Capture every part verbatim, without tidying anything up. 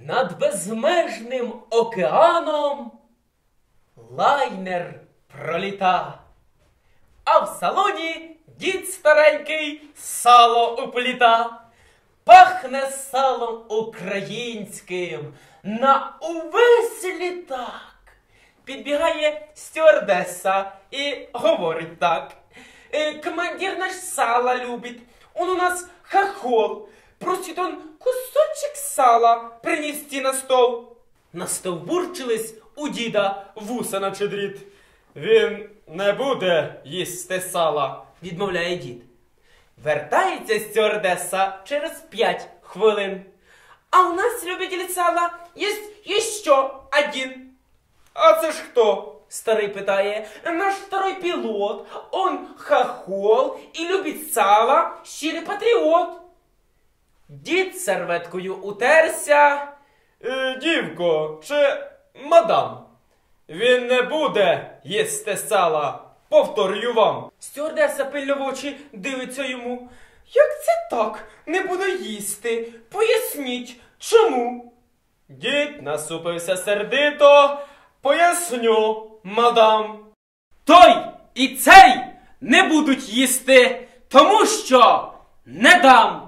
Над безмежним океаном лайнер проліта, а в салоні дід старенький сало упліта. Пахне салом українським на увесь літак. Підбігає стюардеса і говорить так: «Командир наш сало любить, он у нас хохол. Просит он кусочек сала принести на стол». Настовбурчились у діда вуса на чедріт. «Він не буде їсти сала», – відмовляє дід. Вертається стюардеса через п'ять хвилин. «А у нас, любитель сала, есть еще один». «А це ж хто?» – старий питає. «Наш второй пилот, он хохол и любит сало, щирий патріот». Дід серветкою утерся. Е, «Дівко, чи мадам, він не буде їсти сала, повторюю вам». Стюардеса пильно в очі дивиться йому. «Як це так? Не буду їсти. Поясніть, чому?» Дід насупився сердито. «Поясню, мадам. Той і цей не будуть їсти, тому що не дам.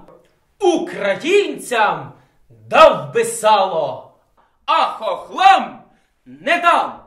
Українцям дав би сало, а хохлам не дам».